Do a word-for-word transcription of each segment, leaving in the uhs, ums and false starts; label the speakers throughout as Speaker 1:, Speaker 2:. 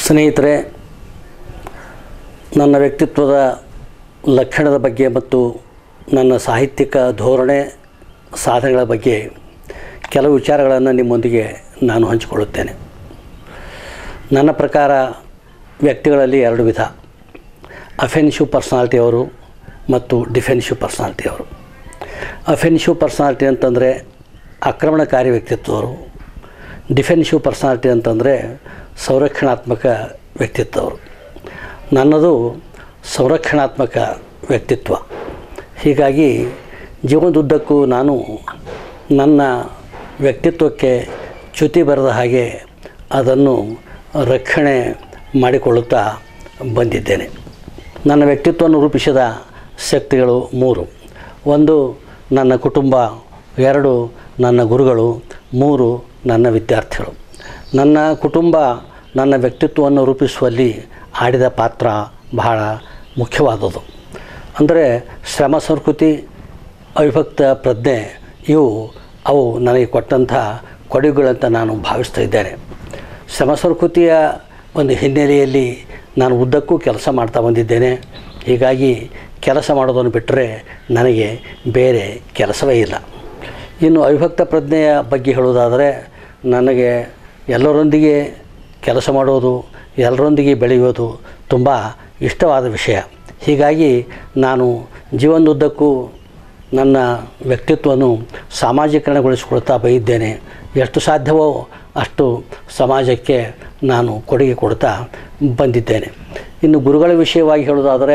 Speaker 1: ಸ್ನೇಹಿತರೆ, ನನ್ನ ವ್ಯಕ್ತಿತ್ವದ ಲಕ್ಷಣದ ಬಗ್ಗೆ ಮತ್ತು ನನ್ನ ಸಾಹಿತ್ಯಿಕ ಧೋರಣೆ ಸಾಧನೆಗಳ ಬಗ್ಗೆ ಕೆಲವು ವಿಚಾರಗಳನ್ನು ನಿಮ್ಮೊಂದಿಗೆ ನಾನು ಹಂಚಿಕೊಳ್ಳುತ್ತೇನೆ. ನನ್ನ ಪ್ರಕಾರ ವ್ಯಕ್ತಿಗಳಲ್ಲಿ ಎರಡು ವಿಧ, ಅಫೆನ್ಸಿವ್ ಪರ್ಸನಾಲಿಟಿಯವರು ಮತ್ತು ಡಿಫೆನ್ಸಿವ್ ಪರ್ಸನಾಲಿಟಿಯವರು. ಅಫೆನ್ಸಿವ್ ಪರ್ಸನಾಲಿಟಿ ಅಂತಂದರೆ ಆಕ್ರಮಣಕಾರಿ ವ್ಯಕ್ತಿತ್ವವರು, ಡಿಫೆನ್ಸಿವ್ ಪರ್ಸನಾಲಿಟಿ ಅಂತಂದರೆ ಸಂರಕ್ಷಣಾತ್ಮಕ ವ್ಯಕ್ತಿತ್ವವರು. ನನ್ನದು ಸಂರಕ್ಷಣಾತ್ಮಕ ವ್ಯಕ್ತಿತ್ವ. ಹೀಗಾಗಿ ಜೀವನದುದ್ದಕ್ಕೂ ನಾನು ನನ್ನ ವ್ಯಕ್ತಿತ್ವಕ್ಕೆ ಚ್ಯುತಿ ಬರದ ಹಾಗೆ ಅದನ್ನು ರಕ್ಷಣೆ ಮಾಡಿಕೊಳ್ಳುತ್ತಾ ಬಂದಿದ್ದೇನೆ. ನನ್ನ ವ್ಯಕ್ತಿತ್ವವನ್ನು ರೂಪಿಸಿದ ಶಕ್ತಿಗಳು ಮೂರು. ಒಂದು ನನ್ನ ಕುಟುಂಬ, ಎರಡು ನನ್ನ ಗುರುಗಳು, ಮೂರು ನನ್ನ ವಿದ್ಯಾರ್ಥಿಗಳು. ನನ್ನ ಕುಟುಂಬ ನನ್ನ ವ್ಯಕ್ತಿತ್ವವನ್ನು ರೂಪಿಸುವಲ್ಲಿ ಆಡಿದ ಪಾತ್ರ ಬಹಳ ಮುಖ್ಯವಾದದ್ದು. ಅಂದರೆ ಶ್ರಮ ಸಂಸ್ಕೃತಿ, ಅವಿಭಕ್ತ ಪ್ರಜ್ಞೆ ಇವು ಅವು ನನಗೆ ಕೊಟ್ಟಂಥ ಕೊಡುಗೆಗಳಂತ ನಾನು ಭಾವಿಸ್ತಾ ಇದ್ದೇನೆ. ಶ್ರಮ ಸಂಸ್ಕೃತಿಯ ಒಂದು ಹಿನ್ನೆಲೆಯಲ್ಲಿ ನಾನು ಉದ್ದಕ್ಕೂ ಕೆಲಸ ಮಾಡ್ತಾ ಬಂದಿದ್ದೇನೆ. ಹೀಗಾಗಿ ಕೆಲಸ ಮಾಡೋದನ್ನು ಬಿಟ್ಟರೆ ನನಗೆ ಬೇರೆ ಕೆಲಸವೇ ಇಲ್ಲ. ಇನ್ನು ಅವಿಭಕ್ತ ಪ್ರಜ್ಞೆಯ ಬಗ್ಗೆ ಹೇಳುವುದಾದರೆ, ನನಗೆ ಎಲ್ಲರೊಂದಿಗೆ ಕೆಲಸ ಮಾಡೋದು, ಎಲ್ಲರೊಂದಿಗೆ ಬೆಳೆಯೋದು ತುಂಬ ಇಷ್ಟವಾದ ವಿಷಯ. ಹೀಗಾಗಿ ನಾನು ಜೀವನದುದ್ದಕ್ಕೂ ನನ್ನ ವ್ಯಕ್ತಿತ್ವವನ್ನು ಸಾಮಾಜೀಕರಣಗೊಳಿಸಿಕೊಳ್ತಾ ಬಂದಿದ್ದೇನೆ. ಎಷ್ಟು ಸಾಧ್ಯವೋ ಅಷ್ಟು ಸಮಾಜಕ್ಕೆ ನಾನು ಕೊಡುಗೆ ಕೊಡ್ತಾ ಬಂದಿದ್ದೇನೆ. ಇನ್ನು ಗುರುಗಳ ವಿಷಯವಾಗಿ ಹೇಳೋದಾದರೆ,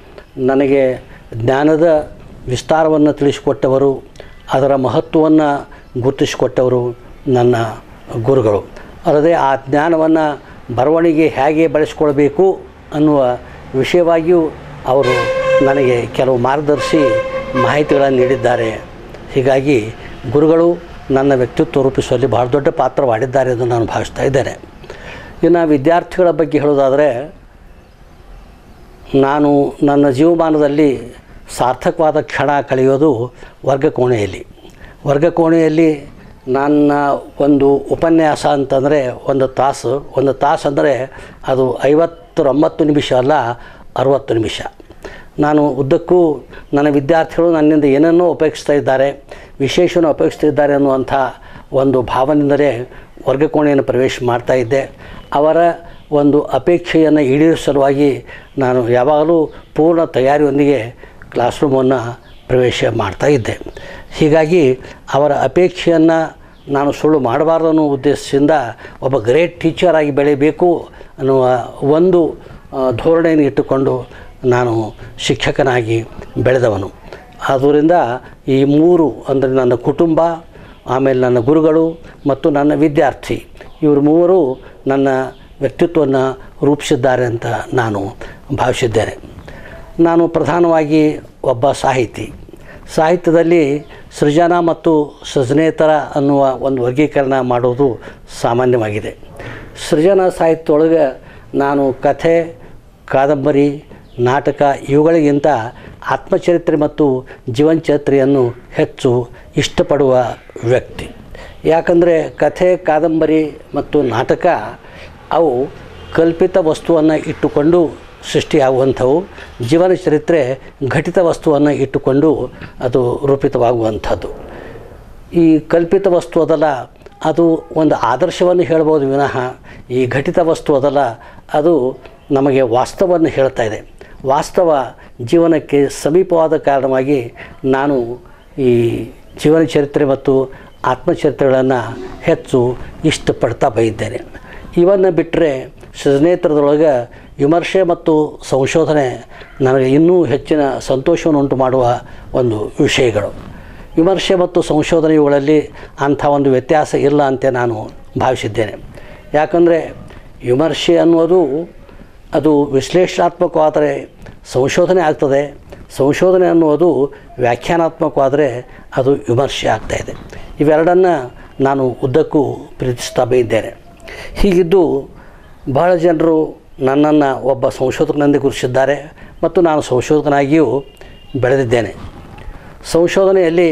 Speaker 1: ನನಗೆ ಜ್ಞಾನದ ವಿಸ್ತಾರವನ್ನು ತಿಳಿಸಿಕೊಟ್ಟವರು, ಅದರ ಮಹತ್ವವನ್ನು ಗುರುತಿಸಿಕೊಟ್ಟವರು ನನ್ನ ಗುರುಗಳು. ಅಲ್ಲದೆ ಆ ಜ್ಞಾನವನ್ನು ಬರವಣಿಗೆ ಹೇಗೆ ಬಳಸಿಕೊಳ್ಬೇಕು ಅನ್ನುವ ವಿಷಯವಾಗಿಯೂ ಅವರು ನನಗೆ ಕೆಲವು ಮಾರ್ಗದರ್ಶಿ ಮಾಹಿತಿಗಳನ್ನು ನೀಡಿದ್ದಾರೆ. ಹೀಗಾಗಿ ಗುರುಗಳು ನನ್ನ ವ್ಯಕ್ತಿತ್ವ ರೂಪಿಸುವಲ್ಲಿ ಬಹಳ ದೊಡ್ಡ ಪಾತ್ರವಾಡಿದ್ದಾರೆ ಎಂದು ನಾನು ಭಾವಿಸ್ತಾ ಇದ್ದೇನೆ. ಇನ್ನು ವಿದ್ಯಾರ್ಥಿಗಳ ಬಗ್ಗೆ ಹೇಳೋದಾದರೆ, ನಾನು ನನ್ನ ಜೀವಮಾನದಲ್ಲಿ ಸಾರ್ಥಕವಾದ ಕ್ಷಣ ಕಳೆಯೋದು ವರ್ಗಕೋಣೆಯಲ್ಲಿ. ವರ್ಗಕೋಣೆಯಲ್ಲಿ ನನ್ನ ಒಂದು ಉಪನ್ಯಾಸ ಅಂತಂದರೆ ಒಂದು ತಾಸು ಒಂದು ತಾಸು ಅಂದರೆ ಅದು ಐವತ್ತೊಂಬತ್ತು ನಿಮಿಷ ಅಲ್ಲ, ಅರುವತ್ತು ನಿಮಿಷ. ನಾನು ಉದ್ದಕ್ಕೂ ನನ್ನ ವಿದ್ಯಾರ್ಥಿಗಳು ನನ್ನಿಂದ ಏನನ್ನೋ ಅಪೇಕ್ಷಿಸ್ತಾ ಇದ್ದಾರೆ, ವಿಶೇಷವನ್ನು ಅಪೇಕ್ಷಿಸ್ತಾ ಇದ್ದಾರೆ ಅನ್ನುವಂಥ ಒಂದು ಭಾವನೆಯಿಂದಲೇ ವರ್ಗಕೋಣೆಯನ್ನು ಪ್ರವೇಶ ಮಾಡ್ತಾಯಿದ್ದೆ. ಅವರ ಒಂದು ಅಪೇಕ್ಷೆಯನ್ನು ಈಡೇರಿಸುವ ಸಲುವಾಗಿ ನಾನು ಯಾವಾಗಲೂ ಪೂರ್ಣ ತಯಾರಿಯೊಂದಿಗೆ ಕ್ಲಾಸ್ ರೂಮನ್ನು ಪ್ರವೇಶ ಮಾಡ್ತಾಯಿದ್ದೆ. ಹೀಗಾಗಿ ಅವರ ಅಪೇಕ್ಷೆಯನ್ನು ನಾನು ಸುಳ್ಳು ಮಾಡಬಾರ್ದು ಅನ್ನೋ ಉದ್ದೇಶದಿಂದ ಒಬ್ಬ ಗ್ರೇಟ್ ಟೀಚರಾಗಿ ಬೆಳೆಯಬೇಕು ಅನ್ನುವ ಒಂದು ಧೋರಣೆಯನ್ನು ಇಟ್ಟುಕೊಂಡು ನಾನು ಶಿಕ್ಷಕನಾಗಿ ಬೆಳೆದವನು. ಆದ್ದರಿಂದ ಈ ಮೂರು ಅಂದರೆ ನನ್ನ ಕುಟುಂಬ, ಆಮೇಲೆ ನನ್ನ ಗುರುಗಳು ಮತ್ತು ನನ್ನ ವಿದ್ಯಾರ್ಥಿ, ಇವರು ಮೂವರು ನನ್ನ ವ್ಯಕ್ತಿತ್ವವನ್ನು ರೂಪಿಸಿದ್ದಾರೆ ಅಂತ ನಾನು ಭಾವಿಸಿದ್ದೇನೆ. ನಾನು ಪ್ರಧಾನವಾಗಿ ಒಬ್ಬ ಸಾಹಿತಿ. ಸಾಹಿತ್ಯದಲ್ಲಿ ಸೃಜನ ಮತ್ತು ಸೃಜನೇತರ ಅನ್ನುವ ಒಂದು ವರ್ಗೀಕರಣ ಮಾಡೋದು ಸಾಮಾನ್ಯವಾಗಿದೆ. ಸೃಜನ ಸಾಹಿತ್ಯದೊಳಗೆ ನಾನು ಕಥೆ, ಕಾದಂಬರಿ, ನಾಟಕ ಇವುಗಳಿಗಿಂತ ಆತ್ಮಚರಿತ್ರೆ ಮತ್ತು ಜೀವನ ಚರಿತ್ರೆಯನ್ನು ಹೆಚ್ಚು ಇಷ್ಟಪಡುವ ವ್ಯಕ್ತಿ. ಯಾಕಂದರೆ ಕಥೆ, ಕಾದಂಬರಿ ಮತ್ತು ನಾಟಕ ಅವು ಕಲ್ಪಿತ ವಸ್ತುವನ್ನು ಇಟ್ಟುಕೊಂಡು ಸೃಷ್ಟಿಯಾಗುವಂಥವು. ಜೀವನ ಚರಿತ್ರೆ ಘಟಿತ ವಸ್ತುವನ್ನು ಇಟ್ಟುಕೊಂಡು ಅದು ರೂಪಿತವಾಗುವಂಥದ್ದು. ಈ ಕಲ್ಪಿತ ವಸ್ತು ಅದಲ್ಲ, ಅದು ಒಂದು ಆದರ್ಶವನ್ನು ಹೇಳ್ಬೋದು ವಿನಃ ಈ ಘಟಿತ ವಸ್ತು ಅದಲ್ಲ, ಅದು ನಮಗೆ ವಾಸ್ತವವನ್ನು ಹೇಳ್ತಾ ಇದೆ. ವಾಸ್ತವ ಜೀವನಕ್ಕೆ ಸಮೀಪವಾದ ಕಾರಣವಾಗಿ ನಾನು ಈ ಜೀವನ ಚರಿತ್ರೆ ಮತ್ತು ಆತ್ಮಚರಿತ್ರೆಗಳನ್ನು ಹೆಚ್ಚು ಇಷ್ಟಪಡ್ತಾ ಬಂದಿದ್ದೇನೆ. ಇವನ್ನು ಬಿಟ್ಟರೆ ಸೃಜನೇತರದೊಳಗೆ ವಿಮರ್ಶೆ ಮತ್ತು ಸಂಶೋಧನೆ ನನಗೆ ಇನ್ನೂ ಹೆಚ್ಚಿನ ಸಂತೋಷವನ್ನು ಉಂಟು ಮಾಡುವ ಒಂದು ವಿಷಯಗಳು. ವಿಮರ್ಶೆ ಮತ್ತು ಸಂಶೋಧನೆ ಇವುಗಳಲ್ಲಿ ಅಂಥ ಒಂದು ವ್ಯತ್ಯಾಸ ಇಲ್ಲ ಅಂತ ನಾನು ಭಾವಿಸಿದ್ದೇನೆ. ಯಾಕಂದರೆ ವಿಮರ್ಶೆ ಅನ್ನುವುದು ಅದು ವಿಶ್ಲೇಷಣಾತ್ಮಕವಾದರೆ ಸಂಶೋಧನೆ ಆಗ್ತದೆ, ಸಂಶೋಧನೆ ಅನ್ನುವುದು ವ್ಯಾಖ್ಯಾನಾತ್ಮಕವಾದರೆ ಅದು ವಿಮರ್ಶೆ ಆಗ್ತಾಯಿದೆ. ಇವೆರಡನ್ನು ನಾನು ಉದ್ದಕ್ಕೂ ಪ್ರೀತಿಸ್ತಾ ಬಂದಿದ್ದೇನೆ. ಹೀಗಿದ್ದು ಬಹಳ ಜನರು ನನ್ನನ್ನು ಒಬ್ಬ ಸಂಶೋಧಕನೆಂದು ಗುರುತಿಸಿದ್ದಾರೆ ಮತ್ತು ನಾನು ಸಂಶೋಧಕನಾಗಿಯೂ ಬೆಳೆದಿದ್ದೇನೆ. ಸಂಶೋಧನೆಯಲ್ಲಿ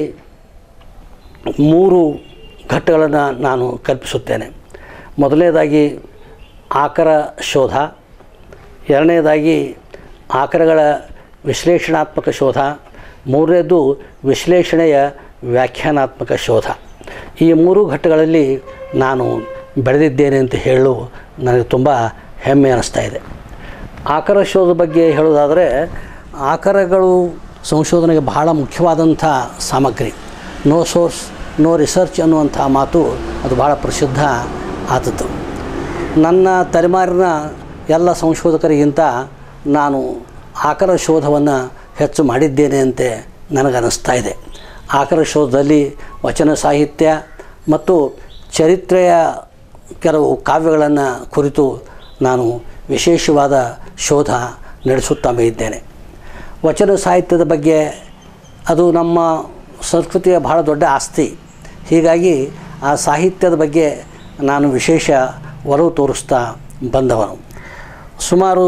Speaker 1: ಮೂರು ಘಟ್ಟಗಳನ್ನು ನಾನು ಕಲ್ಪಿಸುತ್ತೇನೆ. ಮೊದಲನೇದಾಗಿ ಆಕರ ಶೋಧ, ಎರಡನೇದಾಗಿ ಆಕರಗಳ ವಿಶ್ಲೇಷಣಾತ್ಮಕ ಶೋಧ, ಮೂರನೇದು ವಿಶ್ಲೇಷಣೆಯ ವ್ಯಾಖ್ಯಾನಾತ್ಮಕ ಶೋಧ. ಈ ಮೂರು ಘಟ್ಟಗಳಲ್ಲಿ ನಾನು ಬೆಳೆದಿದ್ದೇನೆ ಅಂತ ಹೇಳಲು ನನಗೆ ತುಂಬ ಹೆಮ್ಮೆ ಅನ್ನಿಸ್ತಾ ಇದೆ. ಆಕರ ಶೋಧ ಬಗ್ಗೆ ಹೇಳೋದಾದರೆ, ಆಕರಗಳು ಸಂಶೋಧನೆಗೆ ಬಹಳ ಮುಖ್ಯವಾದಂಥ ಸಾಮಗ್ರಿ. ನೋ ಸೋರ್ಸ್ ನೋ ರಿಸರ್ಚ್ ಅನ್ನುವಂಥ ಮಾತು ಅದು ಭಾಳ ಪ್ರಸಿದ್ಧ ಆದದ್ದು. ನನ್ನ ತಲೆಮಾರಿನ ಎಲ್ಲ ಸಂಶೋಧಕರಿಗಿಂತ ನಾನು ಆಕರ ಶೋಧವನ್ನು ಹೆಚ್ಚು ಮಾಡಿದ್ದೇನೆ ಅಂತೆ ನನಗನ್ನಿಸ್ತಾ ಇದೆ. ಆಕರ ಶೋಧದಲ್ಲಿ ವಚನ ಸಾಹಿತ್ಯ ಮತ್ತು ಚರಿತ್ರೆಯ ಕೆಲವು ಕಾವ್ಯಗಳನ್ನು ಕುರಿತು ನಾನು ವಿಶೇಷವಾದ ಶೋಧ ನಡೆಸುತ್ತಾ ಇದ್ದೇನೆ. ವಚನ ಸಾಹಿತ್ಯದ ಬಗ್ಗೆ ಅದು ನಮ್ಮ ಸಂಸ್ಕೃತಿಯ ಬಹಳ ದೊಡ್ಡ ಆಸ್ತಿ. ಹೀಗಾಗಿ ಆ ಸಾಹಿತ್ಯದ ಬಗ್ಗೆ ನಾನು ವಿಶೇಷ ಒಲವು ತೋರಿಸ್ತಾ ಬಂದವನು. ಸುಮಾರು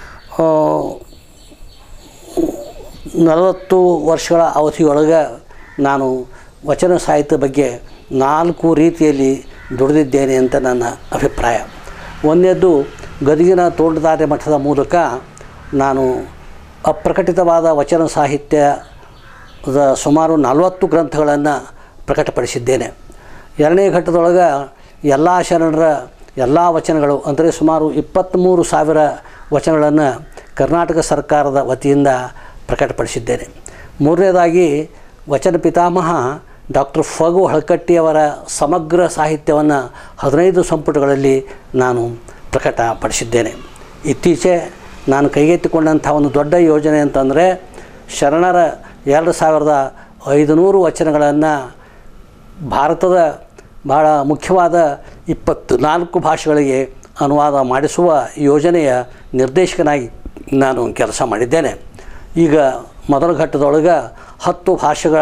Speaker 1: ನಲವತ್ತು ವರ್ಷಗಳ ಅವಧಿಯೊಳಗೆ ನಾನು ವಚನ ಸಾಹಿತ್ಯದ ಬಗ್ಗೆ ನಾಲ್ಕು ರೀತಿಯಲ್ಲಿ ದುಡಿದಿದ್ದೇನೆ ಅಂತ ನನ್ನ ಅಭಿಪ್ರಾಯ. ಒಂದನೇದ್ದು, ಗದಗಿನ ತೋಂಟದಾರ್ಯ ಮಠದ ಮೂಲಕ ನಾನು ಅಪ್ರಕಟಿತವಾದ ವಚನ ಸಾಹಿತ್ಯದ ಸುಮಾರು ನಲವತ್ತು ಗ್ರಂಥಗಳನ್ನು ಪ್ರಕಟಪಡಿಸಿದ್ದೇನೆ. ಎರಡನೇ ಘಟ್ಟದೊಳಗೆ ಎಲ್ಲ ಶರಣರ ಎಲ್ಲ ವಚನಗಳು ಅಂದರೆ ಸುಮಾರು ಇಪ್ಪತ್ತ್ಮೂರು ಸಾವಿರ ವಚನಗಳನ್ನು ಕರ್ನಾಟಕ ಸರ್ಕಾರದ ವತಿಯಿಂದ ಪ್ರಕಟಪಡಿಸಿದ್ದೇನೆ. ಮೂರನೇದಾಗಿ ವಚನ ಪಿತಾಮಹ ಡಾಕ್ಟರ್ ಫಗು ಹಳಕಟ್ಟಿಯವರ ಸಮಗ್ರ ಸಾಹಿತ್ಯವನ್ನು ಹದಿನೈದು ಸಂಪುಟಗಳಲ್ಲಿ ನಾನು ಪ್ರಕಟಪಡಿಸಿದ್ದೇನೆ. ಇತ್ತೀಚೆ ನಾನು ಕೈಗೆತ್ತಿಕೊಂಡಂಥ ಒಂದು ದೊಡ್ಡ ಯೋಜನೆ ಅಂತಂದರೆ, ಶರಣರ ಎರಡು ಸಾವಿರದ ಐದುನೂರು ವಚನಗಳನ್ನು ಭಾರತದ ಬಹಳ ಮುಖ್ಯವಾದ ಇಪ್ಪತ್ತು ನಾಲ್ಕು ಭಾಷೆಗಳಿಗೆ ಅನುವಾದ ಮಾಡಿಸುವ ಯೋಜನೆಯ ನಿರ್ದೇಶಕನಾಗಿ ನಾನು ಕೆಲಸ ಮಾಡಿದ್ದೇನೆ. ಈಗ ಮೊದಲ ಘಟ್ಟದೊಳಗೆ ಹತ್ತು ಭಾಷೆಗಳ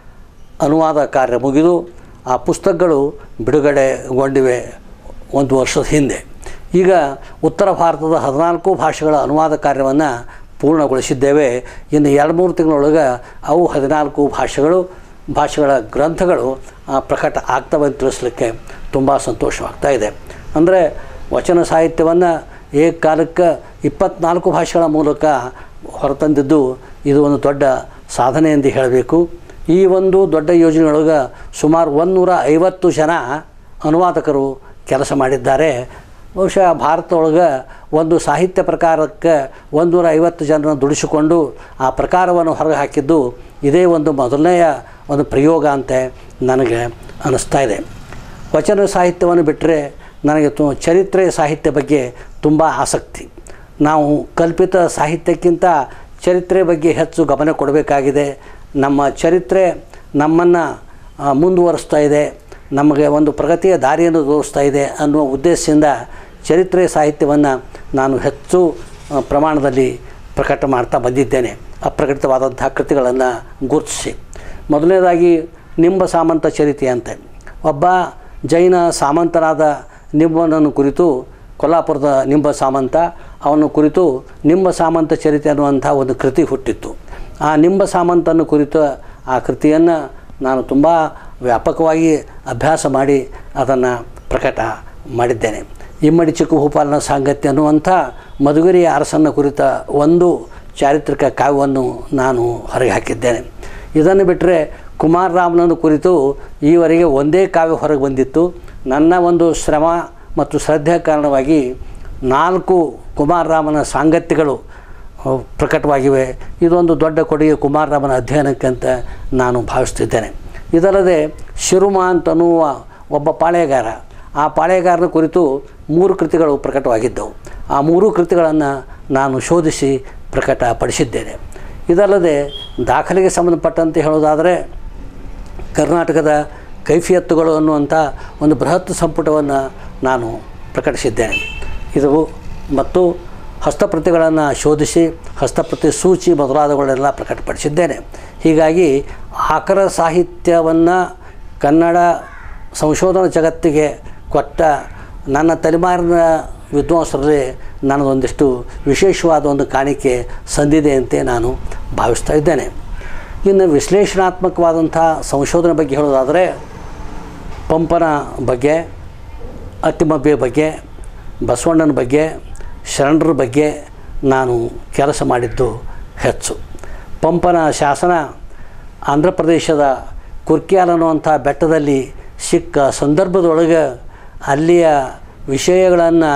Speaker 1: ಅನುವಾದ ಕಾರ್ಯ ಮುಗಿದು ಆ ಪುಸ್ತಕಗಳು ಬಿಡುಗಡೆಗೊಂಡಿವೆ ಒಂದು ವರ್ಷದ ಹಿಂದೆ. ಈಗ ಉತ್ತರ ಭಾರತದ ಹದಿನಾಲ್ಕು ಭಾಷೆಗಳ ಅನುವಾದ ಕಾರ್ಯವನ್ನು ಪೂರ್ಣಗೊಳಿಸಿದ್ದೇವೆ. ಇನ್ನು ಎರಡು ಮೂರು ತಿಂಗಳೊಳಗೆ ಅವು ಹದಿನಾಲ್ಕು ಭಾಷೆಗಳು ಭಾಷೆಗಳ ಗ್ರಂಥಗಳು ಪ್ರಕಟ ಆಗ್ತವೆ ಅಂತ ತಿಳಿಸ್ಲಿಕ್ಕೆ ತುಂಬ ಸಂತೋಷವಾಗ್ತಾ ಇದೆ. ಅಂದರೆ ವಚನ ಸಾಹಿತ್ಯವನ್ನು ಏಕಕಾಲಕ್ಕೆ ಇಪ್ಪತ್ತ್ನಾಲ್ಕು ಭಾಷೆಗಳ ಮೂಲಕ ಹೊರತಂದಿದ್ದು ಇದು ಒಂದು ದೊಡ್ಡ ಸಾಧನೆ ಎಂದು ಹೇಳಬೇಕು. ಈ ಒಂದು ದೊಡ್ಡ ಯೋಜನೆಯೊಳಗೆ ಸುಮಾರು ಒಂದುನೂರ ಐವತ್ತು ಜನ ಅನುವಾದಕರು ಕೆಲಸ ಮಾಡಿದ್ದಾರೆ. ಬಹುಶಃ ಭಾರತದೊಳಗೆ ಒಂದು ಸಾಹಿತ್ಯ ಪ್ರಕಾರಕ್ಕೆ ಒಂದುನೂರ ಐವತ್ತು ಜನರನ್ನು ದುಡಿಸಿಕೊಂಡು ಆ ಪ್ರಕಾರವನ್ನು ಹೊರಗೆ ಹಾಕಿದ್ದು ಇದೇ ಒಂದು ಮೊದಲನೆಯ ಒಂದು ಪ್ರಯೋಗ ಅಂತ ನನಗೆ ಅನ್ನಿಸ್ತಾ ಇದೆ. ವಚನ ಸಾಹಿತ್ಯವನ್ನು ಬಿಟ್ಟರೆ ನನಗೆ ತು ಚರಿತ್ರೆ ಸಾಹಿತ್ಯ ಬಗ್ಗೆ ತುಂಬ ಆಸಕ್ತಿ. ನಾವು ಕಲ್ಪಿತ ಸಾಹಿತ್ಯಕ್ಕಿಂತ ಚರಿತ್ರೆ ಬಗ್ಗೆ ಹೆಚ್ಚು ಗಮನ ಕೊಡಬೇಕಾಗಿದೆ. ನಮ್ಮ ಚರಿತ್ರೆ ನಮ್ಮನ್ನು ಮುಂದುವರಿಸ್ತಾ ಇದೆ, ನಮಗೆ ಒಂದು ಪ್ರಗತಿಯ ದಾರಿಯನ್ನು ತೋರಿಸ್ತಾ ಇದೆ ಅನ್ನುವ ಉದ್ದೇಶದಿಂದ ಚರಿತ್ರೆ ಸಾಹಿತ್ಯವನ್ನು ನಾನು ಹೆಚ್ಚು ಪ್ರಮಾಣದಲ್ಲಿ ಪ್ರಕಟ ಮಾಡ್ತಾ ಬಂದಿದ್ದೇನೆ, ಅಪ್ರಕಟಿತವಾದಂಥ ಕೃತಿಗಳನ್ನು ಗುರುತಿಸಿ. ಮೊದಲನೇದಾಗಿ ನಿಂಬ ಸಾಮಂತ ಚರಿತೆ ಅಂತೆ. ಒಬ್ಬ ಜೈನ ಸಾಮಂತನಾದ ನಿಂಬನನ್ನು ಕುರಿತು, ಕೊಲ್ಲಾಪುರದ ನಿಂಬ ಸಾಮಂತ, ಅವನ ಕುರಿತು ನಿಂಬ ಸಾಮಂತ ಚರಿತೆ ಅನ್ನುವಂಥ ಒಂದು ಕೃತಿ ಹುಟ್ಟಿತ್ತು. ಆ ನಿಂಬ ಸಾಮಂತನ ಕುರಿತ ಆ ಕೃತಿಯನ್ನು ನಾನು ತುಂಬ ವ್ಯಾಪಕವಾಗಿ ಅಭ್ಯಾಸ ಮಾಡಿ ಅದನ್ನು ಪ್ರಕಟ ಮಾಡಿದ್ದೇನೆ. ಇಮ್ಮಡಿ ಚಿಕ್ಕ ಭೂಪಾಲನ ಸಾಂಗತ್ಯ ಅನ್ನುವಂಥ ಮಧುಗಿರಿಯ ಅರಸನ ಕುರಿತ ಒಂದು ಚಾರಿತ್ರಿಕ ಕಾವ್ಯವನ್ನು ನಾನು ಹೊರಗೆ ಹಾಕಿದ್ದೇನೆ. ಇದನ್ನು ಬಿಟ್ಟರೆ ಕುಮಾರರಾಮನನ್ನು ಕುರಿತು ಈವರೆಗೆ ಒಂದೇ ಕಾವ್ಯ ಹೊರಗೆ ಬಂದಿತ್ತು. ನನ್ನ ಒಂದು ಶ್ರಮ ಮತ್ತು ಶ್ರದ್ಧೆ ಕಾರಣವಾಗಿ ನಾಲ್ಕು ಕುಮಾರರಾಮನ ಸಾಂಗತ್ಯಗಳು ಪ್ರಕಟವಾಗಿವೆ. ಇದೊಂದು ದೊಡ್ಡ ಕೊಡುಗೆ ಕುಮಾರರಾಮನ ಅಧ್ಯಯನಕ್ಕೆ ಅಂತ ನಾನು ಭಾವಿಸ್ತಿದ್ದೇನೆ. ಇದಲ್ಲದೆ ಶಿರುಮ ಅಂತನ್ನುವ ಒಬ್ಬ ಪಾಳೆಯಗಾರ, ಆ ಪಾಳೆಯಗಾರನ ಕುರಿತು ಮೂರು ಕೃತಿಗಳು ಪ್ರಕಟವಾಗಿದ್ದವು. ಆ ಮೂರು ಕೃತಿಗಳನ್ನು ನಾನು ಶೋಧಿಸಿ ಪ್ರಕಟಪಡಿಸಿದ್ದೇನೆ. ಇದಲ್ಲದೆ ದಾಖಲೆಗೆ ಸಂಬಂಧಪಟ್ಟಂತೆ ಹೇಳೋದಾದರೆ ಕರ್ನಾಟಕದ ಕೈಫಿಯತ್ತುಗಳು ಅನ್ನುವಂಥ ಒಂದು ಬೃಹತ್ ಸಂಪುಟವನ್ನು ನಾನು ಪ್ರಕಟಿಸಿದ್ದೇನೆ. ಇದು ಮತ್ತು ಹಸ್ತಪ್ರತಿಗಳನ್ನು ಶೋಧಿಸಿ ಹಸ್ತಪ್ರತಿ ಸೂಚಿ ಮೊದಲಾದವುಗಳೆಲ್ಲ ಪ್ರಕಟಪಡಿಸಿದ್ದೇನೆ. ಹೀಗಾಗಿ ಆಕರ ಸಾಹಿತ್ಯವನ್ನು ಕನ್ನಡ ಸಂಶೋಧನಾ ಜಗತ್ತಿಗೆ ಕೊಟ್ಟ ನನ್ನ ತಲೆಮಾರಿನ ವಿದ್ವಾಂಸರಲ್ಲಿ ನನ್ನದೊಂದಿಷ್ಟು ವಿಶೇಷವಾದ ಒಂದು ಕಾಣಿಕೆ ಸಂದಿದೆ ಅಂತ ನಾನು ಭಾವಿಸ್ತಾ ಇದ್ದೇನೆ. ಇನ್ನು ವಿಶ್ಲೇಷಣಾತ್ಮಕವಾದಂಥ ಸಂಶೋಧನೆ ಬಗ್ಗೆ ಹೇಳೋದಾದರೆ ಪಂಪನ ಬಗ್ಗೆ, ಅತ್ತಿಮಬ್ಬೆ ಬಗ್ಗೆ, ಬಸವಣ್ಣನ ಬಗ್ಗೆ, ಶರಣರ ಬಗ್ಗೆ ನಾನು ಕೆಲಸ ಮಾಡಿದ್ದು ಹೆಚ್ಚು. ಪಂಪನ ಶಾಸನ ಆಂಧ್ರ ಪ್ರದೇಶದ ಕುರ್ಕ್ಯಾಲ್ ಅನ್ನುವಂಥ ಬೆಟ್ಟದಲ್ಲಿ ಸಿಕ್ಕ ಸಂದರ್ಭದೊಳಗೆ ಅಲ್ಲಿಯ ವಿಷಯಗಳನ್ನು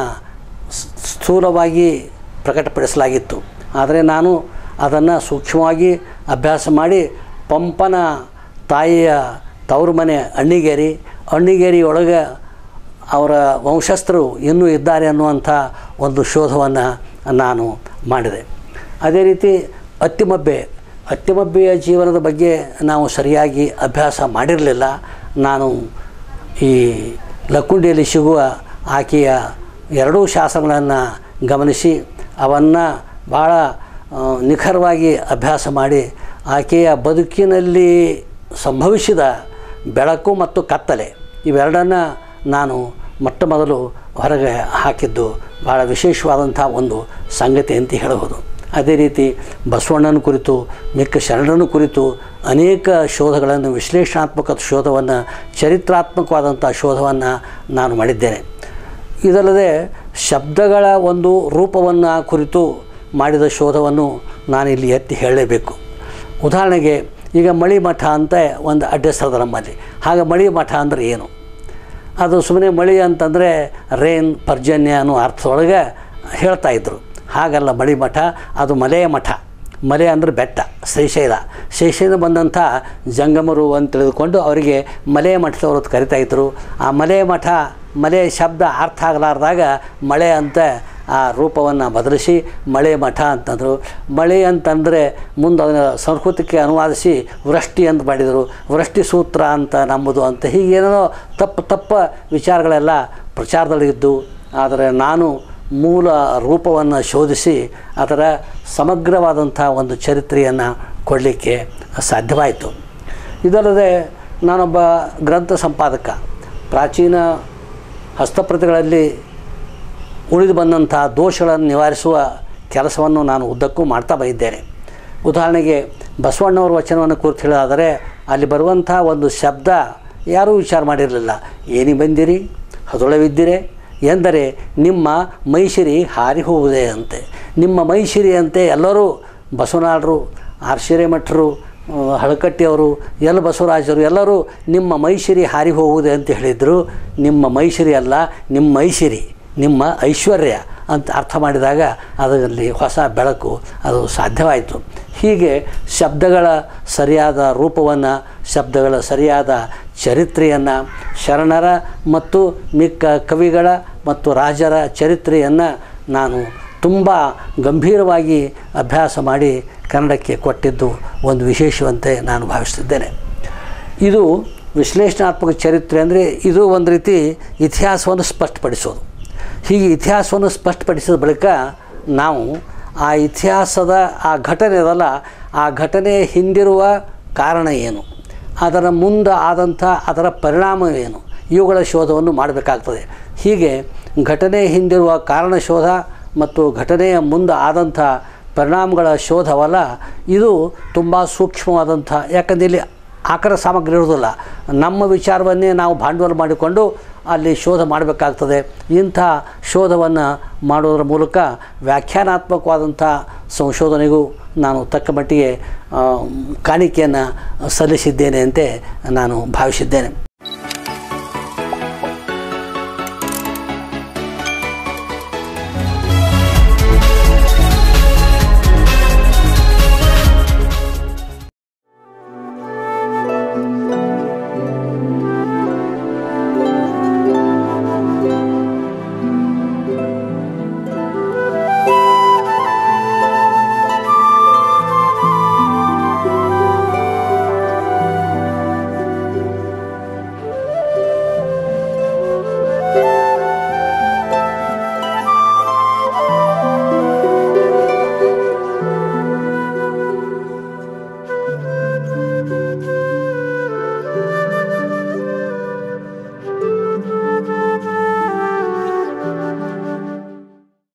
Speaker 1: ಸ್ಥೂಲವಾಗಿ ಪ್ರಕಟಪಡಿಸಲಾಗಿತ್ತು. ಆದರೆ ನಾನು ಅದನ್ನು ಸೂಕ್ಷ್ಮವಾಗಿ ಅಭ್ಯಾಸ ಮಾಡಿ ಪಂಪನ ತಾಯಿಯ ತವರು ಮನೆ ಅಣ್ಣಿಗೇರಿ, ಅಣ್ಣಿಗೇರಿ ಒಳಗೆ ಅವರ ವಂಶಸ್ಥರು ಇನ್ನೂ ಇದ್ದಾರೆ ಅನ್ನುವಂಥ ಒಂದು ಶೋಧವನ್ನು ನಾನು ಮಾಡಿದೆ. ಅದೇ ರೀತಿ ಅತ್ತಿಮಬ್ಬೆ ಅತ್ತಿಮಬ್ಬೆಯ ಜೀವನದ ಬಗ್ಗೆ ನಾವು ಸರಿಯಾಗಿ ಅಭ್ಯಾಸ ಮಾಡಿರಲಿಲ್ಲ. ನಾನು ಈ ಲಕ್ಕುಂಡಿಯಲ್ಲಿ ಸಿಗುವ ಆಕೆಯ ಎರಡೂ ಶಾಸನಗಳನ್ನು ಗಮನಿಸಿ ಅವನ್ನು ಭಾಳ ನಿಖರವಾಗಿ ಅಭ್ಯಾಸ ಮಾಡಿ ಆಕೆಯ ಬದುಕಿನಲ್ಲಿ ಸಂಭವಿಸಿದ ಬೆಳಕು ಮತ್ತು ಕತ್ತಲೆ ಇವೆರಡನ್ನು ನಾನು ಮೊಟ್ಟ ಮೊದಲು ಹೊರಗೆ ಹಾಕಿದ್ದು ಭಾಳ ವಿಶೇಷವಾದಂಥ ಒಂದು ಸಂಗತಿ ಅಂತ ಹೇಳಬಹುದು. ಅದೇ ರೀತಿ ಬಸವಣ್ಣನ ಕುರಿತು, ಮಿಕ್ಕ ಶರಣರನ್ನು ಕುರಿತು ಅನೇಕ ಶೋಧಗಳನ್ನು, ವಿಶ್ಲೇಷಣಾತ್ಮಕ ಶೋಧವನ್ನು, ಚರಿತ್ರಾತ್ಮಕವಾದಂಥ ಶೋಧವನ್ನು ನಾನು ಮಾಡಿದ್ದೇನೆ. ಇದಲ್ಲದೆ ಶಬ್ದಗಳ ಒಂದು ರೂಪವನ್ನು ಕುರಿತು ಮಾಡಿದ ಶೋಧವನ್ನು ನಾನಿಲ್ಲಿ ಎತ್ತಿ ಹೇಳಲೇಬೇಕು. ಉದಾಹರಣೆಗೆ ಈಗ ಮಳಿ ಮಠ ಅಂತ ಒಂದು ಅಡ್ರೆಸ್ ಅದ ನಮ್ಮಲ್ಲಿ. ಹಾಗೆ ಮಳಿ ಮಠ ಅಂದರೆ ಏನು? ಅದು ಸುಮ್ಮನೆ ಮಳಿ ಅಂತಂದರೆ ರೇನ್, ಪರ್ಜನ್ಯ ಅನ್ನೋ ಅರ್ಥದೊಳಗೆ ಹೇಳ್ತಾಯಿದ್ರು. ಹಾಗಲ್ಲ, ಮಳಿ ಮಠ ಅದು ಮಲೆಯ ಮಠ. ಮಲೆ ಅಂದರೆ ಬೆಟ್ಟ, ಶ್ರೀಶೈಲ. ಶ್ರೀಶೈಲ ಬಂದಂಥ ಜಂಗಮರು ಅಂತ ತಿಳಿದುಕೊಂಡು ಅವರಿಗೆ ಮಲೆಯ ಮಠದವರು ಅಂತ ಕರಿತಾಯಿದ್ರು. ಆ ಮಲೆಯ ಮಠ, ಮಲೆ ಶಬ್ದ ಅರ್ಥ ಆಗಲಾರ್ದಾಗ ಮಳೆ ಅಂತ ಆ ರೂಪವನ್ನು ಬದಲಿಸಿ ಮಳೆ ಮಠ ಅಂತಂದರು. ಮಳೆ ಅಂತಂದರೆ ಮುಂದೆ ಅದನ್ನು ಸಂಸ್ಕೃತಕ್ಕೆ ಅನುವಾದಿಸಿ ವೃಷ್ಟಿ ಅಂತ ಮಾಡಿದರು. ವೃಷ್ಟಿ ಸೂತ್ರ ಅಂತ ನಂಬುದು ಅಂತ ಹೀಗೇನೋ ತಪ್ಪು ತಪ್ಪ ವಿಚಾರಗಳೆಲ್ಲ ಪ್ರಚಾರದಲ್ಲಿದ್ದು, ಆದರೆ ನಾನು ಮೂಲ ರೂಪವನ್ನು ಶೋಧಿಸಿ ಅದರ ಸಮಗ್ರವಾದಂಥ ಒಂದು ಚರಿತ್ರೆಯನ್ನು ಕೊಡಲಿಕ್ಕೆ ಸಾಧ್ಯವಾಯಿತು. ಇದಲ್ಲದೆ ನಾನೊಬ್ಬ ಗ್ರಂಥ ಸಂಪಾದಕ. ಪ್ರಾಚೀನ ಹಸ್ತಪ್ರತಿಗಳಲ್ಲಿ ಉಳಿದು ಬಂದಂಥ ದೋಷಗಳನ್ನು ನಿವಾರಿಸುವ ಕೆಲಸವನ್ನು ನಾನು ಉದ್ದಕ್ಕೂ ಮಾಡ್ತಾ ಬಂದಿದ್ದೇನೆ. ಉದಾಹರಣೆಗೆ ಬಸವಣ್ಣವ್ರ ವಚನವನ್ನು ಕುರಿತು ಹೇಳೋದಾದರೆ ಅಲ್ಲಿ ಬರುವಂಥ ಒಂದು ಶಬ್ದ ಯಾರೂ ವಿಚಾರ ಮಾಡಿರಲಿಲ್ಲ. ಏನಿ ಬಂದಿರಿ ಹದೊಳವಿದ್ದಿರೆ ಎಂದರೆ ನಿಮ್ಮ ಮೈಸಿರಿ ಹಾರಿ ಹೋಗುವುದೇ ಅಂತೆ. ನಿಮ್ಮ ಮೈಸಿರಿ ಅಂತೆ ಎಲ್ಲರೂ ಬಸವನಾಳರು, ಆರ್ಶಿರೆ ಮಠರು, ಹಳಕಟ್ಟಿಯವರು, ಎಲ್ಲ ಬಸವರಾಜರು ಎಲ್ಲರೂ ನಿಮ್ಮ ಮೈಸಿರಿ ಹಾರಿ ಹೋಗುವುದೇ ಅಂತ ಹೇಳಿದರು. ನಿಮ್ಮ ಮೈಸಿರಿ ಅಲ್ಲ, ನಿಮ್ಮ ಮೈಸಿರಿ, ನಿಮ್ಮ ಐಶ್ವರ್ಯ ಅಂತ ಅರ್ಥ ಮಾಡಿದಾಗ ಅದರಲ್ಲಿ ಹೊಸ ಬೆಳಕು ಅದು ಸಾಧ್ಯವಾಯಿತು. ಹೀಗೆ ಶಬ್ದಗಳ ಸರಿಯಾದ ರೂಪವನ್ನು, ಶಬ್ದಗಳ ಸರಿಯಾದ ಚರಿತ್ರೆಯನ್ನು, ಶರಣರ ಮತ್ತು ಮಿಕ್ಕ ಕವಿಗಳ ಮತ್ತು ರಾಜರ ಚರಿತ್ರೆಯನ್ನು ನಾನು ತುಂಬ ಗಂಭೀರವಾಗಿ ಅಭ್ಯಾಸ ಮಾಡಿ ಕನ್ನಡಕ್ಕೆ ಕೊಟ್ಟಿದ್ದು ಒಂದು ವಿಶೇಷವಂತೆ ನಾನು ಭಾವಿಸ್ತಿದ್ದೇನೆ. ಇದು ವಿಶ್ಲೇಷಣಾತ್ಮಕ ಚರಿತ್ರೆ ಅಂದರೆ ಇದು ಒಂದು ರೀತಿ ಇತಿಹಾಸವನ್ನು ಸ್ಪಷ್ಟಪಡಿಸೋದು. ಹೀಗೆ ಇತಿಹಾಸವನ್ನು ಸ್ಪಷ್ಟಪಡಿಸಿದ ಬಳಿಕ ನಾವು ಆ ಇತಿಹಾಸದ ಆ ಘಟನೆ ಅದಲ್ಲ, ಆ ಘಟನೆ ಹಿಂದಿರುವ ಕಾರಣ ಏನು, ಅದರ ಮುಂದೆ ಆದಂಥ ಅದರ ಪರಿಣಾಮ ಏನು, ಇವುಗಳ ಶೋಧವನ್ನು ಮಾಡಬೇಕಾಗ್ತದೆ. ಹೀಗೆ ಘಟನೆ ಹಿಂದಿರುವ ಕಾರಣ ಶೋಧ ಮತ್ತು ಘಟನೆಯ ಮುಂದೆ ಆದಂಥ ಪರಿಣಾಮಗಳ ಶೋಧವಲ್ಲ, ಇದು ತುಂಬ ಸೂಕ್ಷ್ಮವಾದಂಥ, ಯಾಕಂದರೆ ಇಲ್ಲಿ ಆಕರ ಸಾಮಗ್ರಿ ಇರೋದಿಲ್ಲ. ನಮ್ಮ ವಿಚಾರವನ್ನೇ ನಾವು ಬಂಡವಾಳ ಮಾಡಿಕೊಂಡು ಅಲ್ಲಿ ಶೋಧ ಮಾಡಬೇಕಾಗ್ತದೆ. ಇಂಥ ಶೋಧವನ್ನು ಮಾಡೋದರ ಮೂಲಕ ವ್ಯಾಖ್ಯಾನಾತ್ಮಕವಾದಂಥ ಸಂಶೋಧನೆಗೂ ನಾನು ತಕ್ಕ ಮಟ್ಟಿಗೆ ಕಾಣಿಕೆಯನ್ನು ಸಲ್ಲಿಸಿದ್ದೇನೆ ಅಂತ ನಾನು ಭಾವಿಸಿದ್ದೇನೆ.